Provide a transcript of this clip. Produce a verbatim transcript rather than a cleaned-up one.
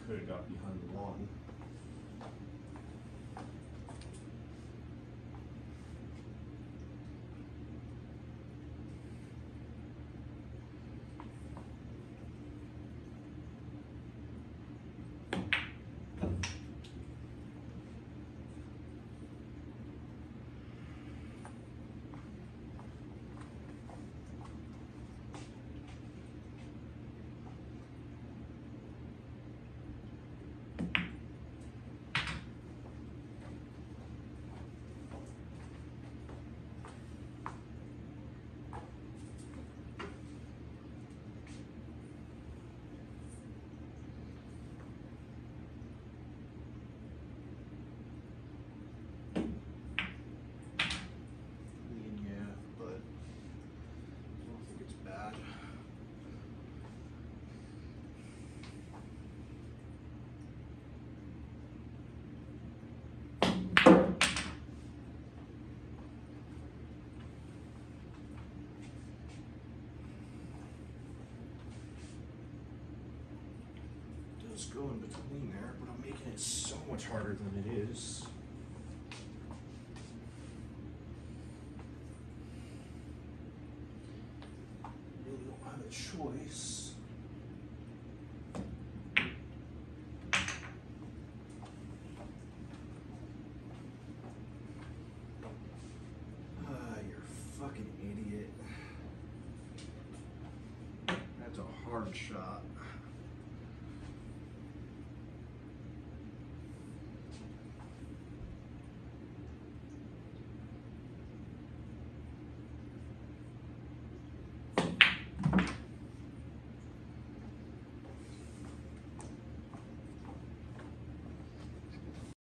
could have got behind one. Go in between there, but I'm making it so much harder than it is. Really don't have a choice. Ah, you're a fucking idiot. That's a hard shot.